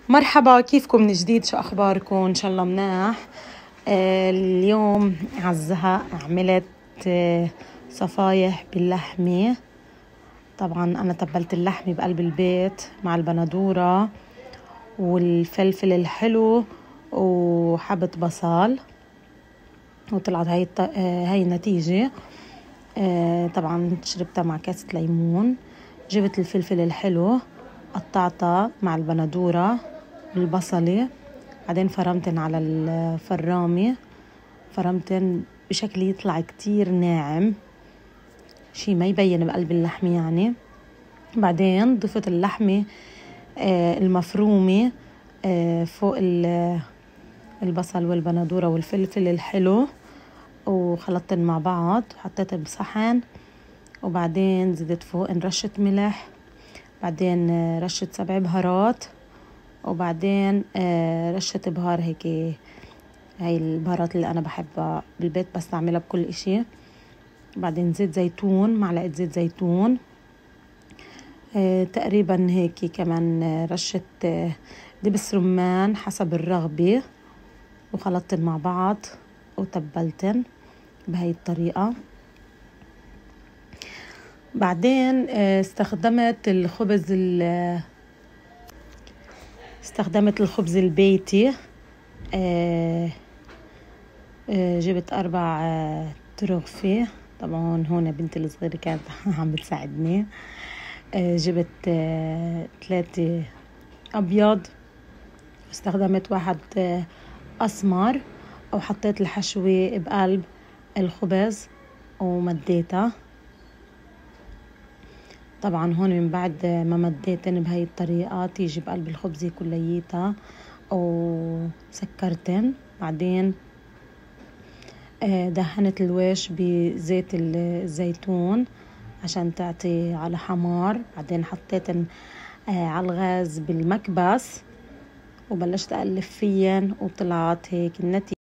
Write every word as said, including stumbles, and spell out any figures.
مرحبا، كيفكم من جديد؟ شو أخباركم؟ إن شاء الله مناح. آه اليوم عالزهق عملت آه صفايح باللحمة. طبعا أنا تبلت اللحمة بقلب البيت مع البندورة والفلفل الحلو وحبة بصل، وطلعت هاي آه هاي النتيجة. آه طبعا شربتها مع كاسة ليمون. جبت الفلفل الحلو قطعتها مع البندورة والبصلة، بعدين فرمتن على الفرامة، فرمتن بشكل يطلع كتير ناعم، شي ما يبين بقلب اللحمة يعني. بعدين ضفت اللحمة آه المفرومة آه فوق البصل والبندورة والفلفل الحلو، وخلطتن مع بعض وحطيتن بصحن، وبعدين زدت فوق رشة ملح، بعدين رشة سبع بهارات، وبعدين رشة بهار هيك، هاي البهارات اللي أنا بحبها بالبيت بستعملها بكل إشي. بعدين زيت زيتون، معلقة زيت زيتون تقريبا هيك، كمان رشة دبس رمان حسب الرغبة، وخلطتن مع بعض وتبلتن بهاي الطريقة. بعدين استخدمت الخبز استخدمت الخبز البيتي. جبت أربع ترغفة، طبعا هون بنتي الصغيرة كانت عم بتساعدني. جبت ثلاثة أبيض، واستخدمت واحد أسمر، وحطيت الحشوة بقلب الخبز ومديتها. طبعا هون من بعد ما مديتن بهاي الطريقة تيجي بقلب الخبزة كليتها وسكرتن. بعدين دهنت الوش بزيت الزيتون عشان تعطي على حمار. بعدين حطيتن على الغاز بالمكبس وبلشت أقلب فيهن، وطلعت هيك النتيجة.